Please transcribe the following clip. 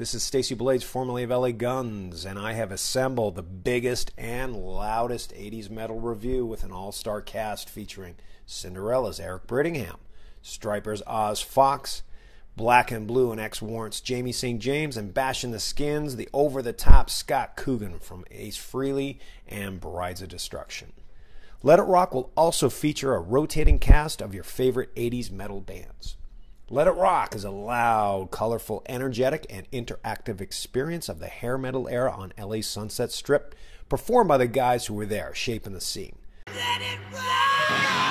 This is Stacy Blades, formerly of LA Guns, and I have assembled the biggest and loudest 80s metal review with an all-star cast featuring Cinderella's Eric Brittingham, Striper's Oz Fox, Black and Blue and Ex-Warrant's Jamie St. James, and Bashing the Skins, the over-the-top Scott Coogan from Ace Frehley and Brides of Destruction. Let It Rock will also feature a rotating cast of your favorite 80s metal bands. Let It Rock is a loud, colorful, energetic, and interactive experience of the hair metal era on LA's Sunset Strip, performed by the guys who were there, shaping the scene. Let it rock!